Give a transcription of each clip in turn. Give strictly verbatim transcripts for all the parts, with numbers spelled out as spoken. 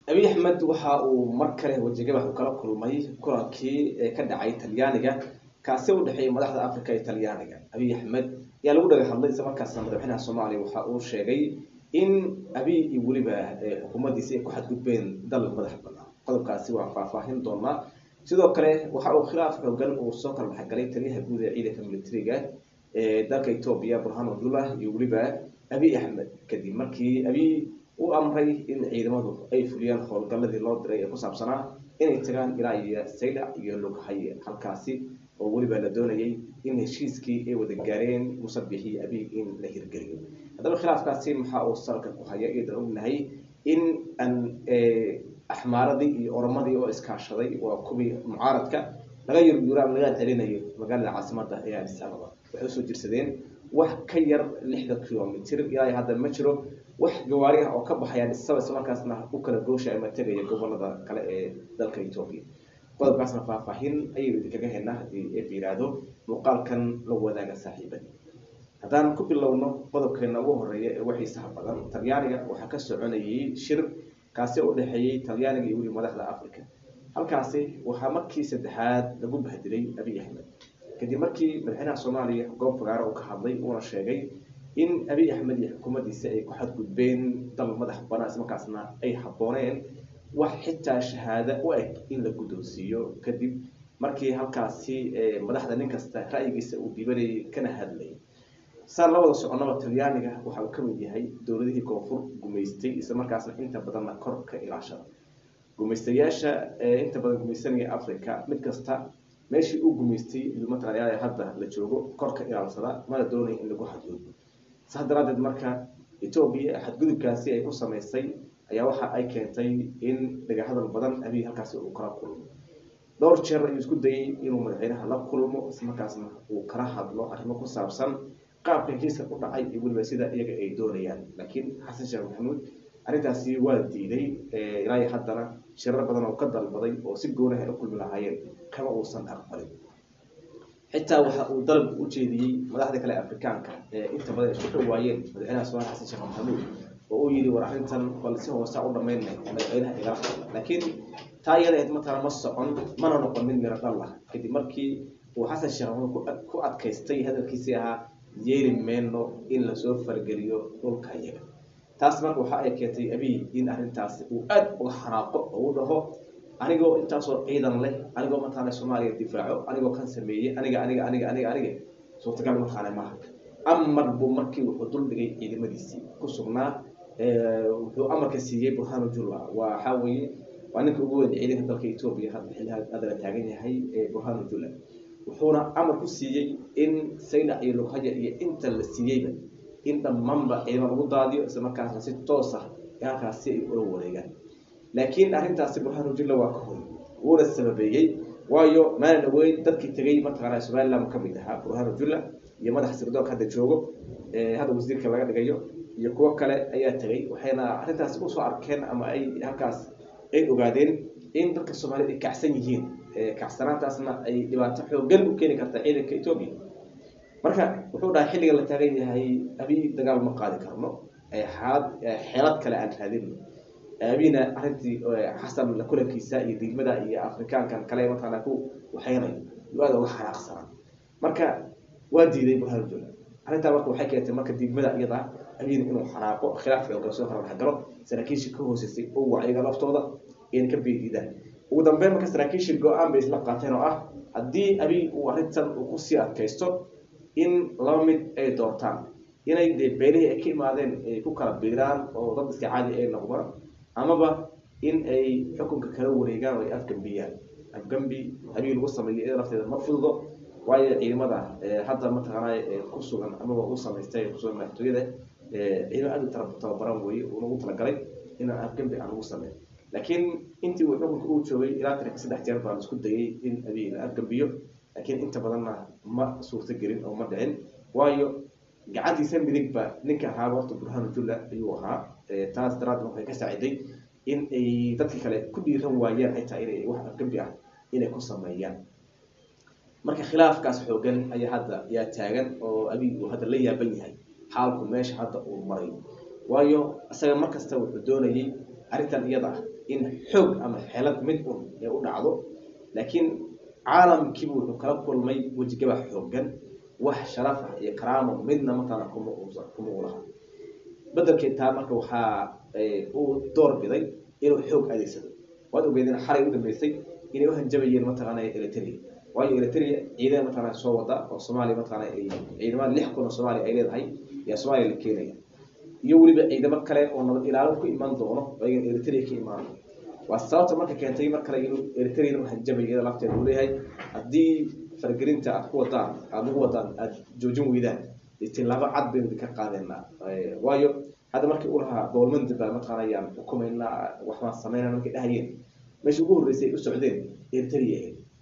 أبي أحمد وحى ومركله وجيبه وكلا كل ماي كلا كي كدعي تليانية كاسو دحين مدحda Afrika Talyaaniga Abiy Ahmed yaa lagu dhagay hadlay isla markaasna madaxweynaha Soomaaliya waxa uu sheegay in Abiy iyo waliba xukuumaddiisa ay ku xadgudbeen dal madax bannaan qodobkaasi waa faahfaahin doona sidoo kale waxa uu khilaaf xooggan uu soo kala baxgalay taliyaha guud ee ciidanka militariga ee dalka Itoobiya Burhan Abdullah iyo waliba Abiy Ahmed kadib markii Abiy uu amray in ciidamadu ay fuliyaan howlgalladii loo diray ee ku saabsanaa inay tagaan ilaa iyo Sayda iyo Lughay halkaasi oo waliba la doonayay in heshiiskii ay wada gaareen musabixi Abiy in la hirgeliyo hadaba khilaafkaasi waxa uu sarka ku haya iyada ognahay in an axmaaradii iyo oromadii oo iskaashaday waa kubi mucaaradka laga yurguraan laga celinayo magaalada caasimadda ee Addis Ababa waxay soo jirsadeen wax ka yar lixdan kiiloomitir ilaa hadda ma jiro wax gawaari ah oo ka baxayaan isla markaasna u kala gooshay ama tagay gobolada kale ee dalka Itoobiya qodobkaasna faahfaahin ayuu idinkaga helnaa hadii ay fiiraado muuqaalkan la wadaaga saaxiibada haddaan ku bilowno qodobkeena ugu horeeya ee wixii sax badan Talyaaniga waxa ka soconayay shir kaasi oo dhaxeeyay Talyaaniga iyo wali madaxda Afrika halkaasi waxa markii saddexaad lagu bahdilay Abiy Ahmed kadib markii madaxweynaha Soomaaliya goob fagaara uu ka hadlay uu sheegay in Abiy Ahmed iyo xukuumaddiisa ay ku xadgudbeen dal madax bannaan isla markaasna ay habooneen wax xitaa shahaada u eg in la guddoonsiiyo kadib markii halkaasi madaxda nin kasta ra'yigiisa uu dibanay kana hadlay saan la wada soconaba Talyaaniga waxa uu ka mid yahay dawladihii koonfur gumeystay isla markaasna inta badan kor ka ilaashada gumeystayaasha inta badan gumeysanaya Afrika mid kasta meeshii uu gumeystay ilmo Talyaaniga hadda la joogo kor ka ilaalsada ma doonay in lagu xadgudbo saadaradeed marka Itoobiya xadgudubkaasi ay ku sameysay ayaa waxa ay keentay in laga hadal badan Abiy halkaas uu kala kulmo dhowr jeer ayuu isku dayay inuu madaxweynaha la kulmo isla markaasna uu kala hadlo arrimo ku saabsan qaabka kiiska u dhacay iyo waliba sida iyaga ay doonayaan laakiin Xasan Sheekh Maxamuud arrintaasi waa diiday ilaa haddana shirar badan oo ka dalbaday oo si goon ah u kulmi lahaayeen kama uusan aqbalin xitaa waxa uu dalab u jeediyay madaxda kale Afrikaanka ee inta badan isku dhawaayeen madaxweynaha Soomaaliya Xasan Sheekh Maxamuud oo uu yiri war arrintan balse hoose u dhameynay madaxweynaha iga laakiin taayada ay matala ma socon mana noqon mid mira dhal ah kadib markii uu Xasan Sheekh Maxamuud ku adkaystay hadalkiisii ahaa yeeri meeno in la soo fargeliyo dhulka iyaga taas marka waxa ay keentay Abiy in arrintaas uu aad uga xanaaqo oo uu dhaho anigoo intaas oo ciidan leh anigoo matala Soomaaliya difaaco anigoo kan sameeyay aniga aniga aniga aniga aniga soo tagal matala ma amar buu markii uu dul dhigay ciidamadiisii ku sugnaa wuxuu amarka siiyay Burhan Abdullah waxa weeye waa ninka ugu weyn ciidanka dalka Itoobiya hadda xilliga adala taagan yahay Burhan Abdullah wuxuuna amar ku siiyay in Sayda iyo Lughay iyo inta la siiyayba in dhammaanba ciidan lagu daadiyo isla markaasna si toos ah halkaasi ay u wareegaan laakiin arrintaasi Burhan Abdullah waa ka hor wuu sababeeyay waayo maalin weyn dadkii tagay mataqaanaa Soomaaliland ka mid ahaa Burhan Abdullah iyo madax sirdoonka hadda joogo ee hada wasiirka laga dhigayo iyo kuwa kale ayaa tagay waxayna arrintaas u soo arkeen ama ay halkaas ay ogaadeen in dadka Soomaaliyeed ay kacsan yihiin ee kacsanaantaasna ay dhibaato xooggan u keeni karta ciidanka Itoobiya marka wuxuu dhahay xilliga la taagan yahay Abiy dagaal ma qaadi karno ee xaalad xeelad kale aan raadin Abiyna arrintii Xasan la kulankiisa iyo diidmada iyo Afrikaankan kale matala ku waxaynay waada waxa aqsan marka waa diiday Burhan Abdullah arrinta marka waxay keentay marka diidmada iyada Abiy inuu xanaaqo khilaaf iyo soo hor galo saraakiisha ka hooseysay oo wacyiga laftooda in ka biidaan ugu dambeyn marka saraakiisha go'aan bay isla qaateen oo ah hadii Abiy uu arrintan uu ku sii adkaysto in laba mid ay doortaan inay beelihii ay ka imaadeen ay ku kala biiraan oo dad iska caadi ay noqdaan amaba in ay xukunka kala wareegaan oo ay afgambiyaan afgambi Abiy lagu sameeyay ee lafteeda ma fududo waayo ciidamada hadda mataqaanay ku sugan amaba uu sameystay ku sugan madaxtooyada ee aad u tababaran way oo lagu talagalay in afgambi aan ugu sameeyo laakiin intii uu xukunka uu joogay ilaa saddex jeer baan isku dayay in Abiy la afgambiyo laakiin inta badanna ma suurta gelin oo ma dhicin waayo gacantiisa midig ba ninka ahaa horta Burhan Abdullah ayuu ahaa taas daraad waxay ka saaciday in ay dadka kale ku dhiiran waayaan xitaa inay wax afgambi ah inay ku sameeyaan marka khilaafkaas xoogan ayaa hadda yaa taagan oo Abiy uu hadda la yaaban yahay xaalku meesha hadda uu maray waayo asaga markasta wuxuu doonayay arrintan iyada in xoog ama xeelad mid un ay u dhacdo laakiin caalamkii wuxuu kala kulmay wajiga xoogan wax sharaf ah iyo karaamo midna matala kuma kuma ulaha badalkii taa marka waxa uu door biday inuu xoog adeegsado waad ogeedina xaray u dambeysay inay u hanjabayeen mataqaana Eritrea waayo Eritrea ciidan mataqaana soo wada oo Soomaaliya mataqaana ay ciidamada lix kun oo Soomaaliya ay leedahay ya Soomaaliya la keenaya iyo waliba ciidamo kale oo nabad ilaalin ku iman doono oo Eritrea ka imaan waa sababta marka keentay mar kale inuu Eritrea u hanjabayay lafteeda uu leeyahay hadii fargelinta aad ku wadaan aad ugu wadaan aad joojin weydaan istilaaba cad bay ka qaadayna waayo hada markii uu lahaa dowladda baa mataqaanayaan xukumayna wax ma sameeyaan markii dhahayeen meesha ugu horeysay u socdeen Eritrea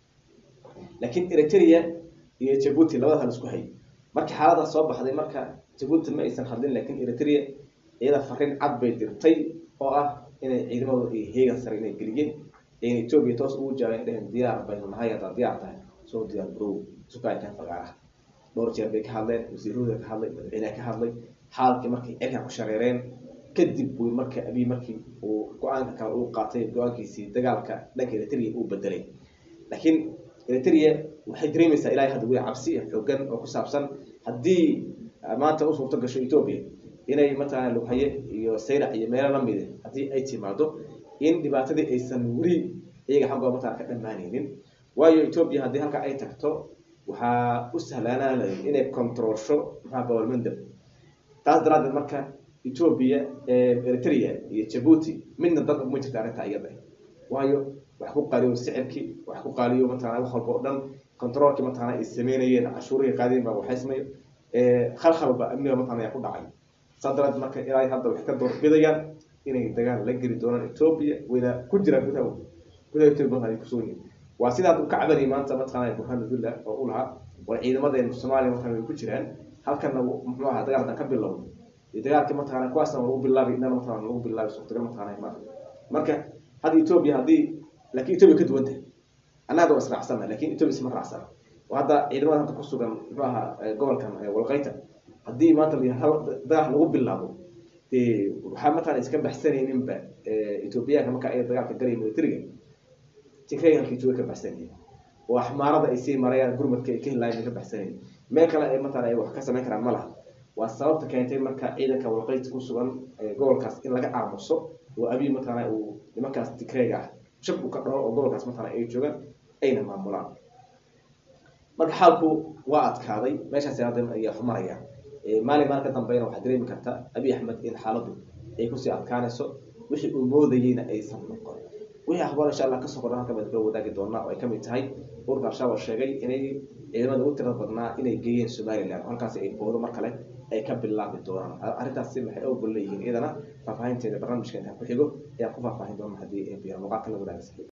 laakiin Eritrea iyo Djibouti labada hal isku hay markii xaaladda soo baxday marka Djibouti ma aysan hadlin laakiin Eritrea iyada fariin cad bay dirtay oo ah inay ciidamadu ay heegan sare inay galiyeen in Ethiopia toos ugu jawaabeen dhahan diyaar bay nahay hada diyaar tahay soo diyaar bro suuqay ka fagaara dhowr jeer bay ka hadleen wasiirada ka hadlay madaxweynaha ka hadlay xaalkii markii ay ku shareereen kadib buu markii abi markii uu go'aanka kale uu qaatay go'aankiisii dagaalka dhanka Eritrea uu bedelay laakiin Eritrea waxay dareemaysaa ilaa hadda way cabsi xoogan oo ku saabsan hadii maanta uu suurto gasho Ethiopia inay matala lagu haye iyo sayra iyo meelo la mid ah hadii ay timaado in dhibaatadii aysan wari iyaga xaqooda matala ka dhamaanaynin waayo Ethiopia hadii halka ay tagto waxa u sahlaanaa inay controlsho waxa gobolmada taas daraaddeed marka Ethiopia Eritrea iyo Djibouti midna dad uma jirta arinta iyada waayo wax ku qaaliyo sicirki wax ku qaaliyo matala wax walba oo dhan controlki matala ay sameeyeen cashuurihii qaadeen baa waxay sameeyeen ee khalkhal ba amniga matala ay ku dhacay sadaraad marka ilaa hadda wax ka door bidayaan inay dagaal la geli doonaan Ethiopia wada ku jira gudaha gudaha Ethiopia ay ku soo yihiin waa sida uu ka cabanay maanta matala Burhan Abdullah oo u lahaa war ciidamada Soomaaliya matala ay ku jiraan halkana muxuu ahaa dagaalka ka bilowday dagaalka matala kuwaasna uu bilaabay inana matala uu bilaabay suuqta matala marka hadii Ethiopia hadii laakiin Ethiopia ka duwan tahay annaga waa israacsan laakiin Ethiopia isma raacsan wada ciidamada hadda ku sugan muxuu ahaa gobolkan walqayta hadii maanta dagaal lagu bilaabo ee waxa matala iska baxsanaynin ba Ethiopia kama ka ay dagaalka galay militariga tikreeyan ki jooga ka baxsanayeen oo xamaarada ay sii marayaan gurmadka ay ka helayeen ka baxsanayeen meel kale ay matala ay wax ka sameyn karaan malaha waa sababta keentay marka ciidanka walqayta ku sugan gobolkaas in laga aamuso oo abi matala uu nimankaas tikreega shab u ka dhaho oo gobolkaas matala ay joogan ayna maamulaan marka xalku waa adkaaday meeshaas hadda ay xumarayaan ee maalin marka dambeeyna waxa dareemi karta Abiy Ahmed in xaaladu ay ku sii adkaanayso wixii uu moodayayna ay san noqon wixii akhbaar insha Allah ka soo qornaa kamid ka wadaagi doona oo ay kamid tahay ururka Shabaab sheegay inay ciidamada u tirada badnaa inay geeyeen Soomaaliland halkaas ay boodo mar kale ay ka bilaabi doonaan arintaas si maxay u buleeyeen idana faafahinteeda barnaamijkan ku xigo ayaa ku faahfaahin doona hadii ay biyo muuqaalka la wadaagay